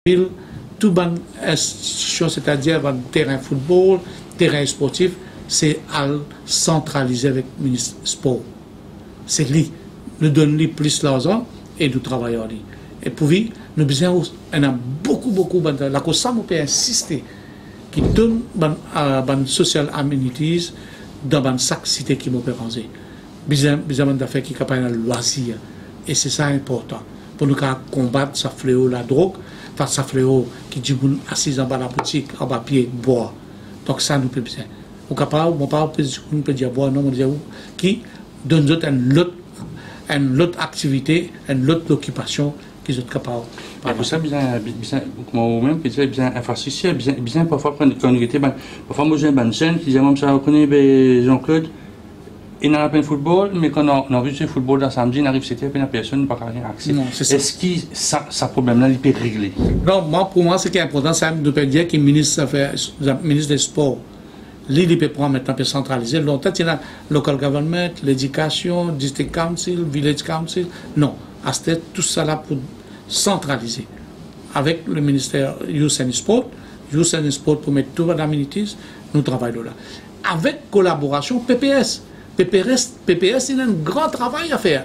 Tout ban institution, c'est-à-dire ban terrain football, terrain sportif, c'est à centraliser avec le ministre sport. C'est lui. Nous donnons plus l'argent et nous travaillons. Et pour lui, nous besoin, on a beaucoup, la cause ça, on peut insister, qui donne ban social amenities dans chaque cité qui m'a pensé. Besoin d'affaires qui capable de loisir. Et c'est ça important. Pour nous combattre ce fléau, la drogue, face à fléau qui dit assis en bas de la boutique, en bas pied, boire. Donc ça nous peut besoin. Ou capable, mon père peut dire boire, non, on dit qui donne une autre activité, une autre occupation qui sont capables. Pour ça, moi-même, bien infrastructure, bien parfois quand on était, parfois moi j'ai un jeune qui dit moi ça connaît Jean-Claude. Il n'a pas de football, mais quand on a vu ce football dans samedi, il arrive c'était la personne n'a pas rien accès. Est-ce que ça problème-là, il peut régler? Non, pour moi, ce qui est important, c'est de dire que le ministre des Sports, lui, il peut prendre maintenant, peut centraliser. Longtemps, il y a local government, l'éducation, district council, village council. Non, à ce stade, tout ça là pour centraliser. Avec le ministère Youth and Sport pour mettre tout les amenities, nous travaillons là. Avec collaboration PPS. PPS, il a un grand travail à faire.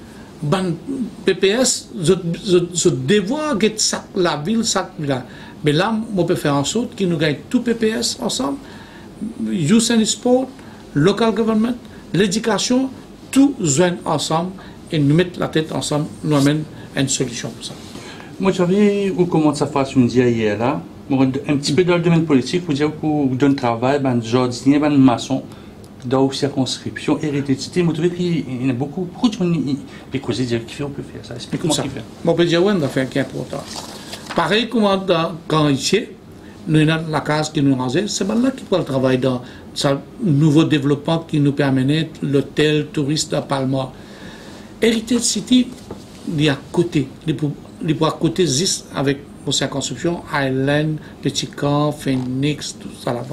PPS, je devoir la ville, là. Mais là, on peut faire en sorte que nous gagnons tout PPS ensemble, Youth and Sport, local government, l'éducation, tout joignent ensemble et nous mettre la tête ensemble, nous amène une solution pour ça. Moi, je vu comment ça fait une dia hier là. Un petit peu dans le domaine politique, vous dire que vous donnez travail, jardinier, maçon. Dans la circonscription, hérédité, vous trouvez qu'il y a beaucoup de gens qui peuvent dire qu'on peut faire ça. Explique-moi ce qu'il fait. On peut dire une affaire qui est importante. Pareil comme quand ici, nous avons la case qui nous rangeait, c'est là qui peut travailler dans ce nouveau développement qui nous permet l'hôtel touriste à Palma. Heritage City, il est à côté. Il est à côté juste avec nos circonscriptions, Highland, Petit Camp, Phoenix, tout ça là-bas.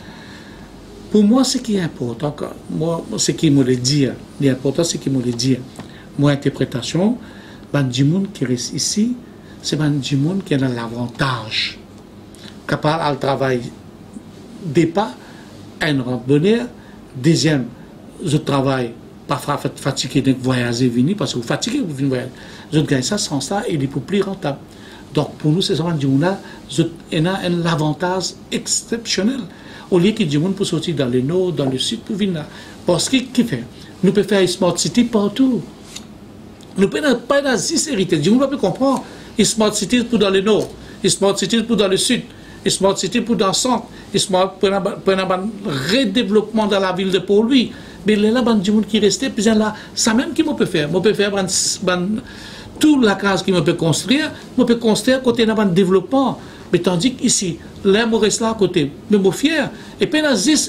Pour moi, ce qui est important, ce qui me le dit, l'important, c'est qu'il me le dit. Mon interprétation, Bandimoun qui reste ici, c'est Bandimoun qui a l'avantage. Capable de travailler départ, un randonneur. Deuxième, je travaille pas fatigué de voyager, venir, parce que vous fatiguez, vous venez voyager. Je gagne ça sans ça, et il est plus rentable. Donc pour nous, c'est ça, Bandimoun-là, il a un avantage exceptionnel. Au lieu que du monde pour sortir dans le nord, dans le sud, pour venir là. Parce qu'il fait, nous pouvons faire une smart city partout. Nous ne pouvons pas dans 6 héritages. Du monde peut comprendre. Une smart city pour dans le nord, une smart city pour dans le sud, une smart city pour dans le centre, une smart pour un redéveloppement dans la ville de Port-Louis. Mais là, il y a du monde qui reste, puis là, ça même qui peut faire. Je peux faire toute la case qui me peut construire, je peux construire côté d'un développement. Mais tandis qu'ici, là, je reste là à côté. Mais je suis fier. Et puis,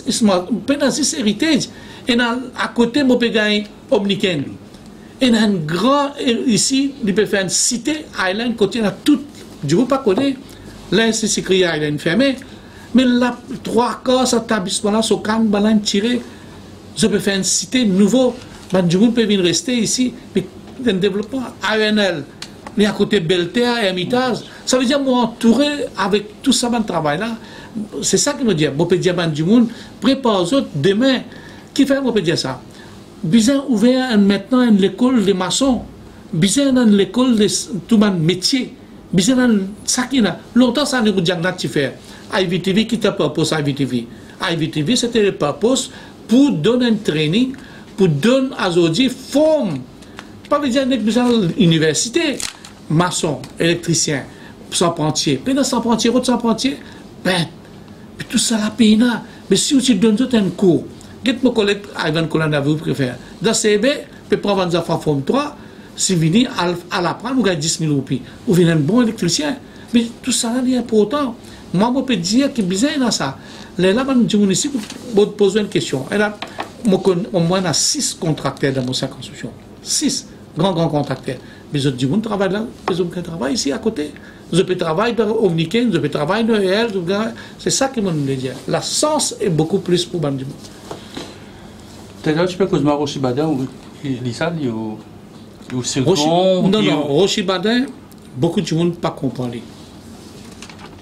il héritage. Et à côté, je peux gagner Omniken. Et il y a un grand, ici, il peut faire une cité, Island, côté, tout. Je ne veux pas connaître. Là, c'est écrit Island fermé. Mais là, 3 quarts, cet établissement-là, ce calme, tiré. Je peux faire une cité nouveau. Je peux venir rester ici. Mais un développement ANL. Mais à côté Belterre et Hermitage, ça veut dire m'entourer avec tout ça, mon travail-là. C'est ça qui me dit. Je peux dire du monde, prépare aux autres demain. Qui fait, je peux dire ça? Bizarre ouvert maintenant une école de maçons. Bizarre dans l'école de tout le métier. Bizarre dans ça qui a. Longtemps, ça ne vous dit pas de faire. IVTV, qui t'a proposé IVTV? IVTV, c'était le purpose pour donner un training, pour donner à Zodi forme. Pas dire que l'université. Maçon, électricien, sans-pentier. Mais dans sans-pentier, autre sans-pentier, ben, tout ça la peine. Mais si tu donnes tout un cours, qu'est-ce que mon collègue Ivan Colonna vous préfère? Dans CB, peut prendre des enfants forme 3, si vous venez à l'apprendre, vous gagnez 10 000 roupies. Vous venez un bon électricien. Mais tout ça là, est important. Moi, je peux dire que bizarre dans ça. Là, je vous ici, vous posez une question. Au moins, il y a 6 contracteurs dans mon circonscription. 6 grands contracteurs. Mais je dis, on travaille là, je travaille ici à côté. Je peux travailler dans Omniken, je peux travailler dans EL, c'est ça que je veux dire. La sens est beaucoup plus pour Bandimou. T'as tu peux causer Rochibadin ou Lisa ou Second? Non, Rochibadin, beaucoup de monde ne comprend pas.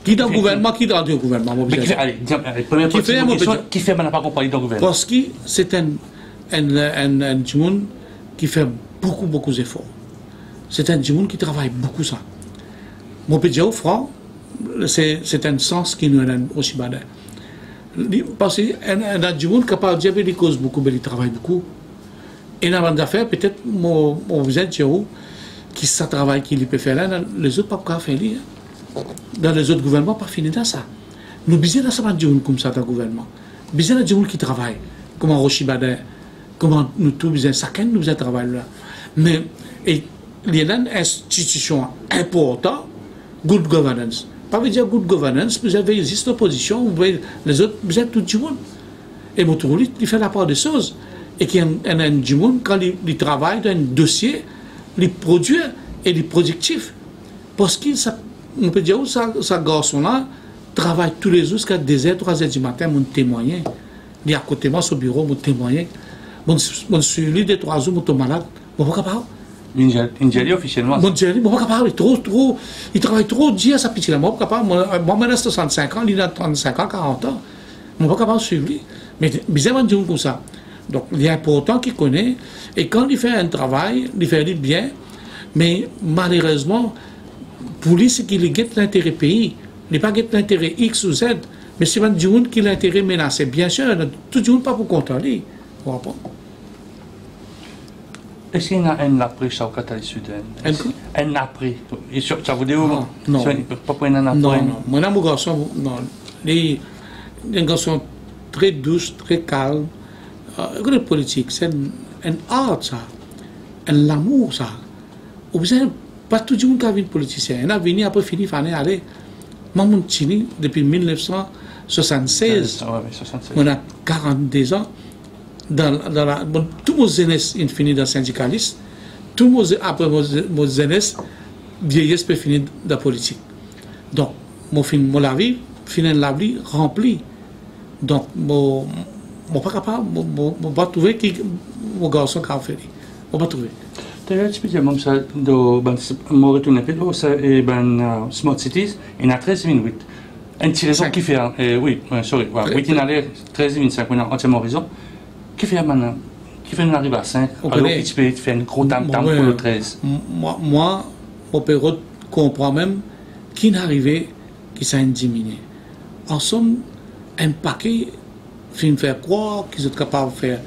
Qui dans le gouvernement, qui dans le gouvernement? Mais qui fait, allez, première question, qui fait n'a pas compris dans le gouvernement? Parce que c'est un monde qui fait beaucoup d'efforts. C'est un monde qui travaille beaucoup ça. Mon petit au franc, c'est un sens qui nous est aussi badin. Parce qu'il y a des gens capable de dire qu'il cause beaucoup, mais il travaille beaucoup. Et dans les affaires, peut-être, mon voisin qui ça travaille, qui peut faire là, les autres pas faire là. Dans les autres gouvernements, pas fini dans ça. Nous besoin de ça, comme ça dans le gouvernement. Besoin de gens qui travaillent, comme en Rochibada, comme nous tous besoin, chacun nous besoin de travailler là. Mais il y a une institution importante, good governance. Pas veut dire good governance, vous avez existe l'opposition, vous voyez, les autres, vous êtes tout le monde. Et mon tour, il fait la part des choses. Et qu'il y a un monde, quand il travaille dans un dossier, il produit et il est productif. Parce qu'il on peut dire que ce garçon-là travaille tous les jours jusqu'à 2h, 3h du matin, mon témoigner. Il est à côté de moi, sur le bureau, mon témoigner. Mon suivi de 3 jours, mon malade. Mon pas capable. Injali officiellement. Mon Injali, mon pas capable. Il travaille trop dur à sa petite. Moi, pas capable. Moi, je reste 65 ans, il a 35 ans, 40 ans. Mon pas capable de suivre. Mais bizarrement, dire comme ça. Donc, il est important qu'il connaisse. Et quand il fait un travail, il fait bien. Mais malheureusement, pour lui, c'est qu'il guette l'intérêt pays. Il n'est pas guette l'intérêt X ou Z. Mais c'est un monde qui a l'intérêt menacé. Bien sûr, tout le monde pas pour contrôler. Est-ce qu'il y a un après au Qatar Soudan? Un après. Ça vous dit où? Non. Pas pour un après? Non. Mon amour garçon, non. Il est un garçon très douce, très calme. Le politique, c'est un art, ça. Un amour, ça. Vous savez, pas tout le monde qui a vu un politicien. Il a venu après fini, il fallait aller. Moi, mon Chili, depuis 1976, on a 42 ans. Tout mon jeunesse est fini dans le syndicaliste. Après mon jeunesse, vieillesse peut finir dans la politique. Donc, mon vie, finir la vie remplie. Donc, je ne pas capable, je pas trouver qui mon garçon qui a fait. Je ne pas trouver. Tu as expliqué même ça, je retourne un peu, Smart Cities, il y a 13 minutes. Un petit raison qui fait, oui, sorry, 8 il y a 13 minutes, on a entièrement raison. Qui fait maintenant? Qui fait nous arriver à 5? Alors, tu peux faire un gros tam pour le 13. Moi, mon père comprend même qui n'arrivait, qui s'est diminué. En somme, un paquet fin faire croire qu'ils sont capables de faire,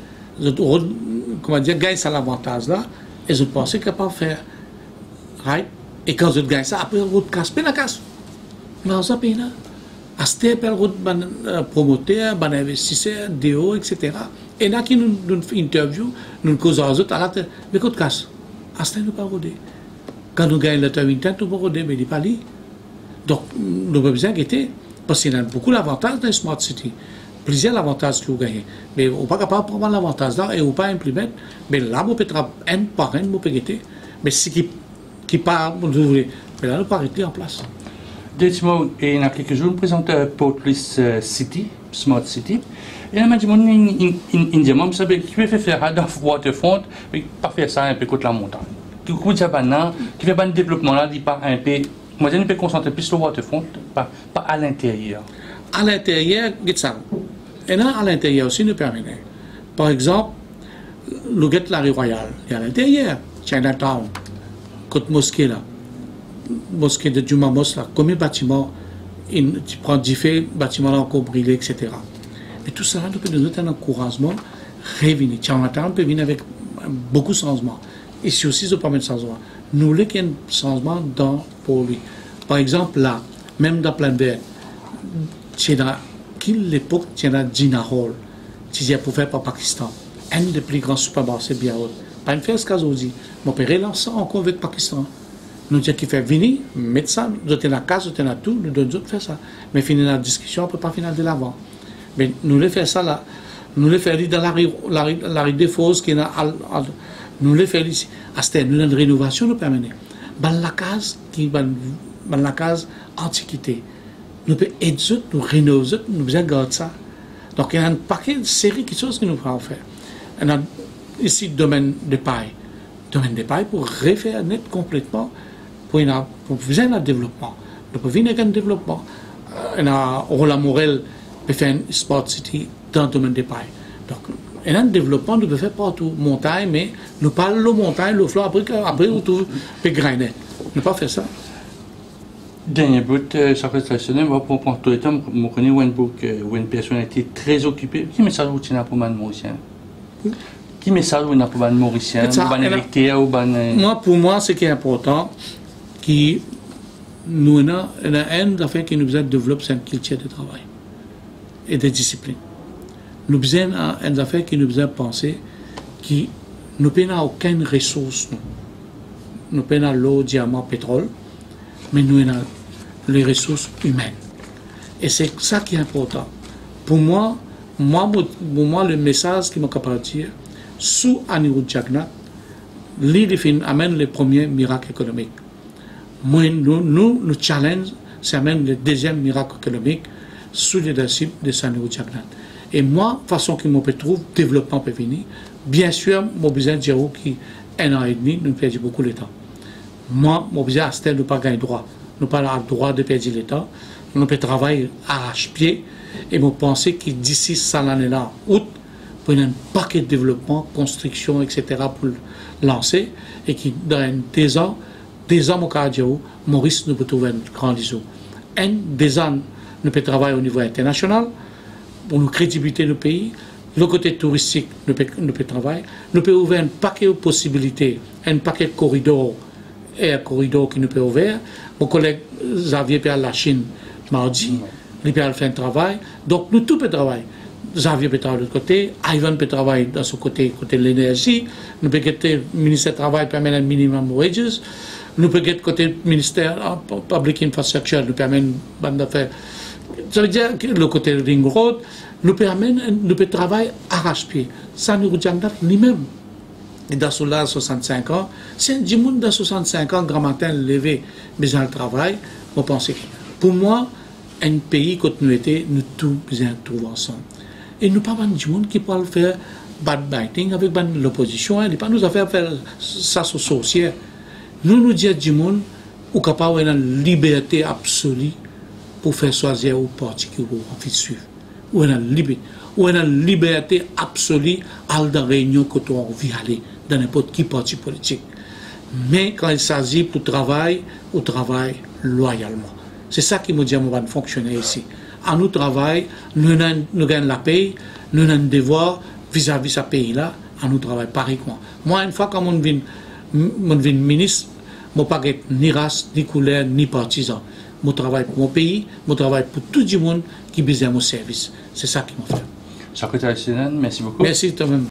comment dire, gagner ça l'avantage là, et je pensais capables de faire, right? Et quand je gagne ça, après, on casse, la casse. Mais on s'en paye là. À ce temps, on promoteur, on investisseur, DO, etc. Et là, qui nous interview, nous causons aux autres à la tête. Mais qu'on casse. À ce temps, nous ne pas roder. Quand nous gagnons le temps, nous ne pas roder, mais il n'est pas lié. Donc, nous avons besoin d'inquiéter. Parce qu'il y a beaucoup d'avantages dans les Smart City. Plusieurs avantages que vous gagnez. Mais on n'est pas capable de prendre l'avantage là et on ne peut pas implémenter. Mais là, on peut travailler un par un, on peut guetter. Mais ce qui part, vous voulez. Mais là, on peut arrêter en place. Dites-moi, il y a quelques jours, nous présentons Portlis City, Smart City. Et là, je me dis, qui peut faire dans Waterfront, mais pas faire ça un peu contre la montagne. Qui fait un développement là, dit pas un peu. Moi, je peux concentrer plus sur Waterfront, pas à l'intérieur. À l'intérieur, ça. Et là, à l'intérieur aussi, nous permettons. Par exemple, le guet la rue Royale, il y a à l'intérieur, Chinatown, côté mosquée là. Mosquée de Juma Mosque, combien de bâtiments, tu prends différents bâtiments là encore brûlés, etc. Mais tout ça, nous peut nous donner un encouragement, revenir. Chinatown peut venir avec beaucoup de changements. Ici aussi, ça permet de changement. Nous voulons qu'il y ait un changement pour lui. Par exemple, là, même dans plein de l'époque, il y a Jinnah Hall, qui est pour faire par Pakistan. Un des plus grands supermarchés bien haut. Pas une fête qu'aujourd'hui. Mon père lance ça encore avec Pakistan. Nous disons qu'il fait venir, mettre ça, nous avons la case, nous avons tout, nous devons faire ça. Mais finir la discussion, on ne peut pas finir de l'avant. Mais nous voulons faire ça là. Nous voulons faire dans la rue des Fosses, qui est nous voulons faire ici. À ce nous avons une rénovation, nous permet. Dans la case antiquité. Nous pouvons aider, nous rénover, nous besoin garder ça. Donc il y a un paquet de séries de choses que nous pouvons faire. On a ici le domaine de paille. Domaine de paille pour refaire net complètement, pour faire un développement. Nous pouvons venir avec un développement. Roland Morel peut faire une Sport City dans le domaine des pailles. Donc, il y a un développement, nous pouvons faire partout, montagne, mais nous parlons de montagne, le flot, après, on trouve des grainets. Nous ne pas faire ça. Dernier bout, ça reste traditionnel, pour tout le temps, je connais une personnalité très occupée. Qui message vous tient pour les Mauriciens? Qui message vous pour les Mauriciens? Moi, pour moi, ce qui est important, nous avons une affaire qui nous a développé, c'est une culture de travail et de discipline. Nous avons une affaire qui nous a pensé que nous n'avons aucune ressource. Nous avons l'eau, diamant, pétrole, mais nous avons les ressources humaines. Et c'est ça qui est important. Pour moi, le message qui m'a capable de dire, sous Anirudh Jagannath, l'île amène les premiers miracles économiques. Nous challenge, ça amène le deuxième miracle économique sous le leadership de Anirudh Jagannath. Et moi, façon que je trouve, développement peut venir. Bien sûr, mon besoin de dire qui 1 an et demi, nous perdons beaucoup de temps. Moi, mon besoin à ce nous pas gagner droit. Nous pas le droit de perdre le temps. Nous pouvons travailler arrache-pied. Et je pense que d'ici cette année-là, août, pour un paquet de développement, construction, etc., pour lancer, et qui dans 2 ans, mon cardio, Maurice, nous peut trouver un grand liso. 2 ans, nous peut travailler au niveau international, pour nous crédibilité du pays. Le côté touristique, nous peut travailler. Nous peut ouvrir un paquet de possibilités, un paquet de corridors, et un corridor qui nous peut ouvrir. Mon collègue Xavier peut aller à la Chine mardi, il peut aller faire un travail. Donc, nous tout peut travailler. Xavier peut travailler de l'autre côté, Ivan peut travailler dans son côté de l'énergie, nous peut être le ministère du Travail permet un minimum wages, nous peut être côté ministère Public Infrastructure, nous permet une d'affaires. Ça veut dire que le côté Ring Road, nous peut travailler arrache-pied. Ça nous regarde lui-même. Et dans cela, 65 ans, c'est un monde dans 65 ans, grand matin, levé, besoin de travail, on pense que pour moi, un pays, quand nous étions, nous tous besoin de trouver ensemble. Et nous pas du monde qui peut faire backbiting avec l'opposition, il pas nous faire ça sur sorcière. Nous disons du monde, ou capable une liberté absolue pour faire choisir au parti qui vous envie de suivre. Ou une liberté absolue à la réunion que tu as envie d'aller dans n'importe quel parti politique. Mais quand il s'agit pour travailler, on travaille loyalement. C'est ça qui me dit qu'on va fonctionner ici. À nous travail, nous gagnons la paix, nous avons un devoir vis-à-vis de ce pays-là, à nous travail pareil quoi. Moi, une fois que je suis ministre, je ne suis pas ni race, ni couleur, ni partisan. Je travaille pour mon pays, je travaille pour tout le monde qui a besoin de mon service. C'est ça qui m'a fait. Secrétaire Sénat, merci beaucoup. Merci toi-même.